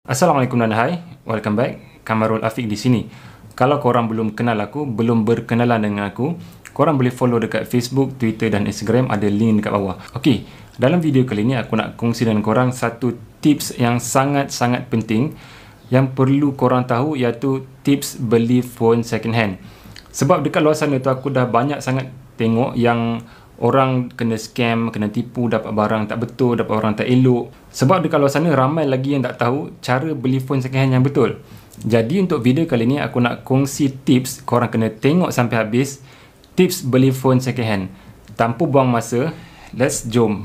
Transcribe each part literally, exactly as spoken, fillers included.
Assalamualaikum dan hai, welcome back. Kamarul Afiq di sini. Kalau korang belum kenal aku, belum berkenalan dengan aku, korang boleh follow dekat Facebook, Twitter dan Instagram, ada link dekat bawah. Okey, dalam video kali ni aku nak kongsi dengan korang satu tips yang sangat-sangat penting yang perlu korang tahu, iaitu tips beli phone second hand. Sebab dekat luar sana tu aku dah banyak sangat tengok yang orang kena scam, kena tipu, dapat barang tak betul, dapat barang tak elok. Sebab dekat luar sana ramai lagi yang tak tahu cara beli phone second hand yang betul. Jadi untuk video kali ni aku nak kongsi tips, korang kena tengok sampai habis, tips beli phone second hand. Tanpa buang masa, let's jom.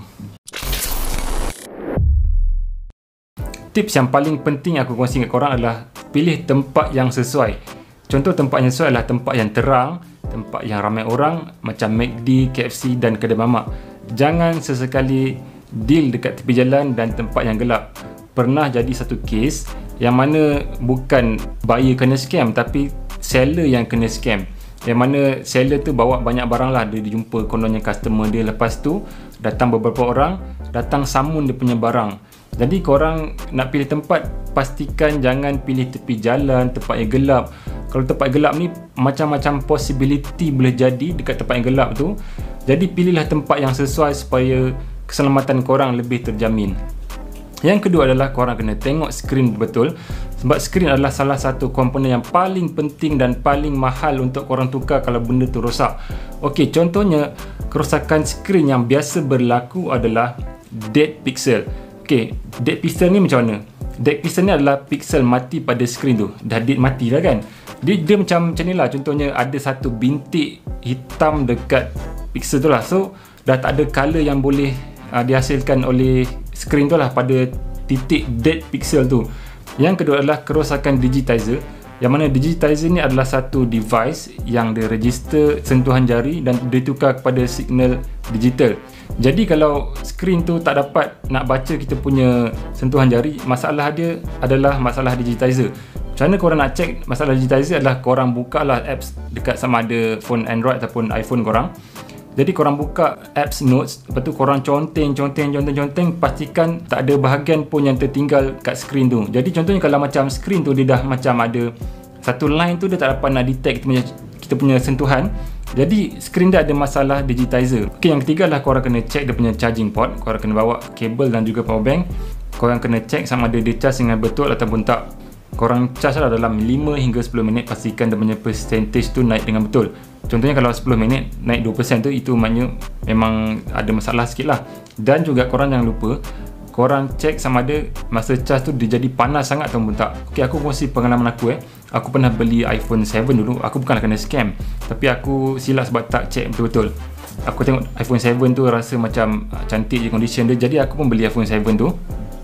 Tips yang paling penting aku kongsi dengan korang adalah pilih tempat yang sesuai. Contoh tempat yang sesuai adalah tempat yang terang, tempat yang ramai orang macam McD, K F C dan kedai mamak. Jangan sesekali deal dekat tepi jalan dan tempat yang gelap. Pernah jadi satu kes yang mana bukan buyer kena scam tapi seller yang kena scam. Yang mana seller tu bawa banyak barang lah, dia jumpa kononnya customer dia, lepas tu datang beberapa orang, datang samun dia punya barang. Jadi korang nak pilih tempat, pastikan jangan pilih tepi jalan, tempat yang gelap. Kalau tempat gelap ni macam-macam possibility boleh jadi dekat tempat yang gelap tu. Jadi pilihlah tempat yang sesuai supaya keselamatan korang lebih terjamin. Yang kedua adalah korang kena tengok skrin betul. Sebab skrin adalah salah satu komponen yang paling penting dan paling mahal untuk korang tukar kalau benda tu rosak. Okey, contohnya kerosakan skrin yang biasa berlaku adalah dead pixel. Okey, dead pixel ni macam mana? Dead pixel ni adalah pixel mati pada skrin tu. Dah dead mati dah kan? Dia, dia macam macam ni lah. Contohnya ada satu bintik hitam dekat pixel tu lah. So dah tak ada color yang boleh uh, dihasilkan oleh skrin tu lah pada titik dead pixel tu. Yang kedua adalah kerosakan digitizer. Yang mana digitizer ni adalah satu device yang dia register sentuhan jari dan ditukar kepada signal digital. Jadi kalau skrin tu tak dapat nak baca kita punya sentuhan jari, masalah dia adalah masalah digitizer. Macam mana korang nak check masalah digitizer adalah korang buka lah apps dekat sama ada phone Android ataupun iPhone korang. Jadi korang buka apps notes, lepas tu korang conteng, conteng, conteng, conteng, pastikan tak ada bahagian pun yang tertinggal kat skrin tu. Jadi contohnya kalau macam skrin tu dia dah macam ada satu line tu dia tak dapat nak detect kita punya, kita punya sentuhan. Jadi skrin dia ada masalah digitizer. Okey, yang ketiga adalah korang kena check dia punya charging port. Korang kena bawa kabel dan juga power bank. Korang kena check sama ada dia charge dengan betul ataupun tak. Korang charge lah dalam lima hingga sepuluh minit, pastikan dia punya percentage tu naik dengan betul. Contohnya kalau sepuluh minit naik dua peratus tu, itu maknanya memang ada masalah sikit lah. Dan juga korang jangan lupa korang check sama ada masa charge tu dia jadi panas sangat ataupun tak. Ok, aku kongsi pengalaman aku eh. Aku pernah beli iPhone tujuh dulu. Aku bukanlah kena scam, tapi aku silap sebab tak check betul-betul. Aku tengok iPhone tujuh tu rasa macam cantik je condition dia. Jadi aku pun beli iPhone tujuh tu.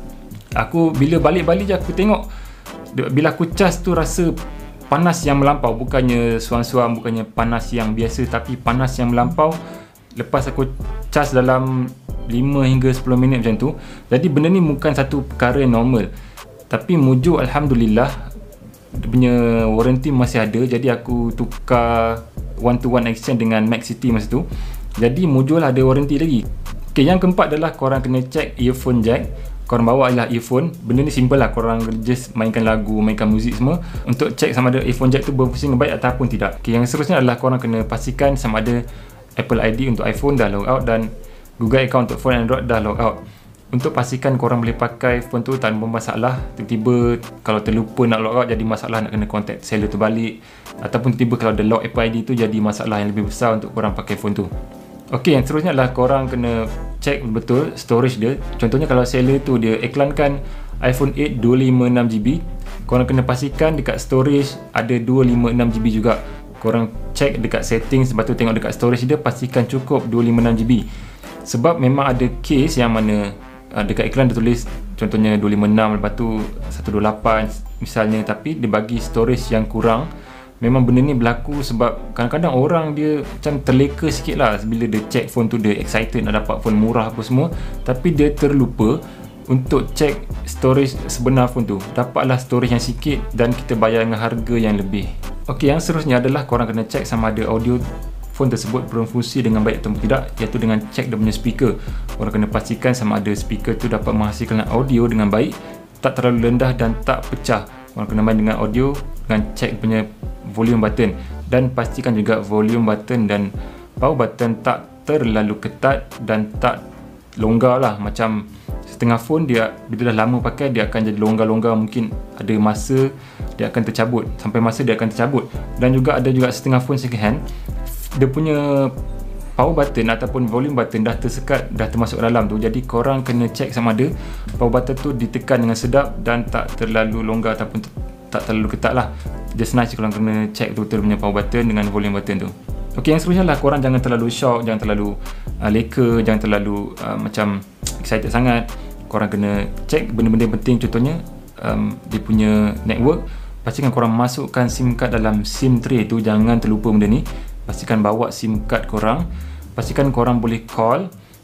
Aku bila balik-balik je aku tengok, bila aku charge tu rasa panas yang melampau. Bukannya suam-suam, bukannya panas yang biasa, tapi panas yang melampau. Lepas aku charge dalam lima hingga sepuluh minit macam tu. Jadi benda ni bukan satu perkara yang normal. Tapi mujur Alhamdulillah dia punya warranty masih ada. Jadi aku tukar one to one exchange dengan Mac City masa tu. Jadi mujur lah ada warranty lagi. Okay, yang keempat adalah korang kena check earphone jack. Korang bawa lah earphone. Benda ni simple lah, korang just mainkan lagu, mainkan muzik semua untuk check sama ada earphone jack tu berfungsi dengan baik ataupun tidak. Okay, yang seterusnya adalah korang kena pastikan sama ada Apple I D untuk iPhone dah log out dan Google account untuk phone Android dah log out. Untuk pastikan korang boleh pakai phone tu tanpa masalah. Tiba-tiba kalau terlupa nak log out jadi masalah, nak kena contact seller tu balik, ataupun tiba-tiba kalau ada lock Apple I D tu jadi masalah yang lebih besar untuk korang pakai phone tu. Ok, yang seterusnya adalah korang kena check betul storage dia. Contohnya kalau seller tu dia iklankan iPhone eight dua lima enam GB, korang kena pastikan dekat storage ada dua lima enam GB juga. Korang check dekat settings, lepas tu tengok dekat storage dia, pastikan cukup dua lima enam GB. Sebab memang ada case yang mana uh, dekat iklan dia tulis contohnya dua lima enam, lepas tu seratus dua puluh lapan misalnya, tapi dia bagi storage yang kurang. Memang benda ni berlaku sebab kadang-kadang orang dia macam terleka sikit lah bila dia check phone tu, dia excited nak dapat phone murah apa semua, tapi dia terlupa untuk check storage sebenar phone tu. Dapatlah storage yang sikit dan kita bayar dengan harga yang lebih. Ok, yang seterusnya adalah korang kena check sama ada audio phone tersebut berfungsi dengan baik atau tidak, iaitu dengan check dia punya speaker. Korang kena pastikan sama ada speaker tu dapat menghasilkan audio dengan baik tak terlalu rendah dan tak pecah. Korang kena main dengan audio dengan check punya volume button, dan pastikan juga volume button dan power button tak terlalu ketat dan tak longgar lah. Macam setengah phone dia bila dah lama pakai dia akan jadi longgar-longgar, mungkin ada masa dia akan tercabut, sampai masa dia akan tercabut. Dan juga ada juga setengah phone second hand, dia punya power button ataupun volume button dah tersekat, dah termasuk dalam tu. Jadi korang kena check sama ada power button tu ditekan dengan sedap dan tak terlalu longgar ataupun tak terlalu ketat lah. Just nice korang kena check betul-betul punya power button dengan volume button tu. Ok, yang seterusnya lah, korang jangan terlalu shock, jangan terlalu uh, leka, jangan terlalu uh, macam excited sangat. Korang kena check benda-benda penting, contohnya um, dia punya network. Pastikan korang masukkan SIM card dalam SIM tray tu, jangan terlupa benda ni. Pastikan bawa SIM card korang, pastikan korang boleh call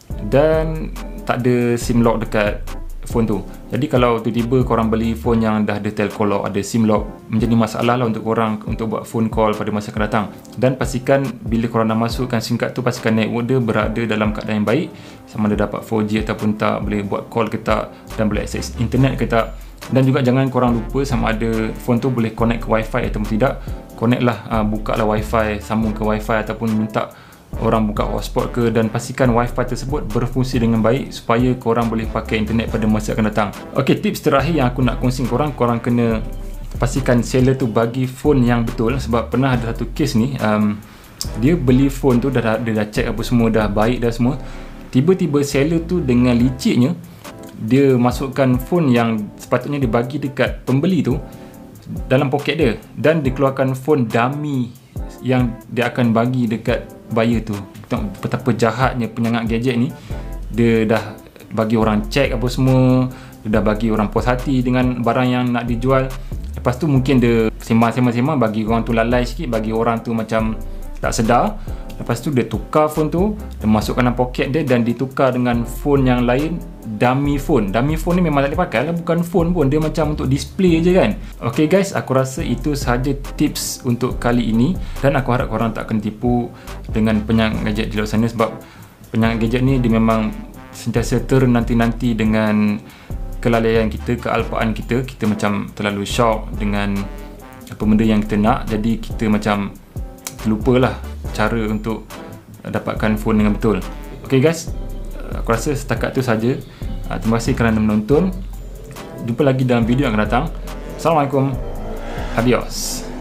dan tak ada SIM lock dekat phone tu. Jadi kalau tiba-tiba korang beli phone yang dah ada telco lock, ada SIM lock, menjadi masalah lah untuk korang untuk buat phone call pada masa akan datang. Dan pastikan bila korang dah masukkan SIM card tu, pastikan network dia berada dalam keadaan yang baik, sama ada dapat four G ataupun tak, boleh buat call ke tak, dan boleh akses internet ke tak. Dan juga jangan korang lupa sama ada phone tu boleh connect ke wifi ataupun tidak. Connect lah, uh, buka lah wifi, sambung ke wifi ataupun minta orang buka hotspot ke, dan pastikan wifi tersebut berfungsi dengan baik supaya korang boleh pakai internet pada masa akan datang. Ok, tips terakhir yang aku nak kongsi korang, korang kena pastikan seller tu bagi phone yang betul. Sebab pernah ada satu case ni, um, dia beli phone tu, dah, dia dah check apa semua, dah baik dah semua. Tiba-tiba seller tu dengan liciknya, dia masukkan phone yang sepatutnya dia bagi dekat pembeli tu dalam poket dia, dan dikeluarkan phone dummy yang dia akan bagi dekat buyer tu. Tengok betapa jahatnya penyangak gadget ni. Dia dah bagi orang check apa semua, dia dah bagi orang puas hati dengan barang yang nak dijual. Lepas tu mungkin dia sembang-sembang-sembang, bagi orang tu lalai sikit, bagi orang tu macam tak sedar. Lepas tu dia tukar phone tu, dia masukkan dalam poket dia dan ditukar dengan phone yang lain, dummy phone. Dummy phone ni memang tak boleh pakai lah, bukan phone pun, dia macam untuk display je kan. Ok guys, aku rasa itu sahaja tips untuk kali ini, dan aku harap korang tak akan tipu dengan penyangak gadget di luar sana. Sebab penyangak gadget ni dia memang sentiasa ternanti-nanti dengan kelalaian kita, kealpaan kita. Kita macam terlalu shock dengan apa benda yang kita nak, jadi kita macam terlupalah cara untuk dapatkan phone dengan betul. Ok guys, aku rasa setakat tu saja. Terima kasih kerana menonton. Jumpa lagi dalam video yang akan datang. Assalamualaikum. Adios.